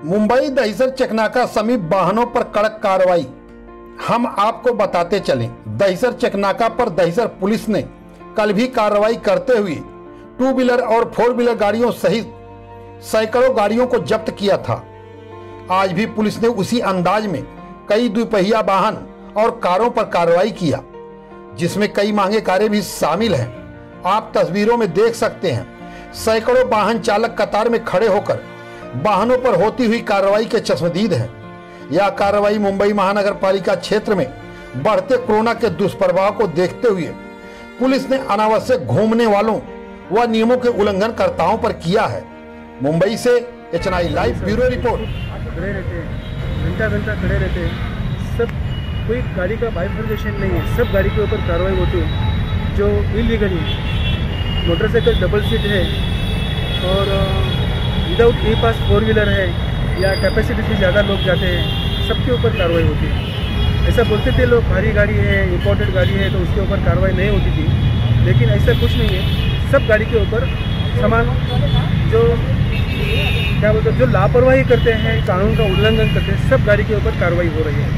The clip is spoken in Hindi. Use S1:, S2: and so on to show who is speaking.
S1: मुंबई दहिसर चकनाका समीप वाहनों पर कड़क कार्रवाई। हम आपको बताते चलें, दहिसर चकनाका पर दहिसर पुलिस ने कल भी कार्रवाई करते हुए 2 व्हीलर और 4 व्हीलर गाड़ियों सहित सैकड़ों गाड़ियों को जब्त किया था। आज भी पुलिस ने उसी अंदाज में कई दुपहिया वाहन और कारों पर कार्रवाई किया, जिसमें कई महंगे कारें भी शामिल हैं। आप तस्वीरों में देख सकते हैं, सैकड़ों वाहन चालक कतार में खड़े होकर वाहनों पर होती हुई कार्रवाई के चश्मदीद हैं। यह कार्रवाई मुंबई महानगर पालिका क्षेत्र में बढ़ते कोरोना के दुष्प्रभाव को देखते हुए पुलिस ने अनावश्यक घूमने वालों व नियमों के उल्लंघनकर्ताओं पर किया है। मुंबई से HNI लाइव ब्यूरो रिपोर्ट।
S2: खड़े रहते हैं, घंटा घंटा खड़े रहते हैं, सब कोई गाड़ी का बाइफर्केशन नहीं है, सब गाड़ी के ऊपर कार्रवाई होती है। जो इलीगली मोटरसाइकिल डबल सीट है और विदाउट ई पास 4 व्हीलर है या कैपेसिटी से ज़्यादा लोग जाते हैं, सबके ऊपर कार्रवाई होती है। ऐसा बोलते थे लोग, भारी गाड़ी है, इम्पोर्टेड गाड़ी है तो उसके ऊपर कार्रवाई नहीं होती थी, लेकिन ऐसा कुछ नहीं है। सब गाड़ी के ऊपर समान जो क्या बोलते हैं, जो लापरवाही करते हैं, कानून का उल्लंघन करते हैं, सब गाड़ी के ऊपर कार्रवाई हो रही है।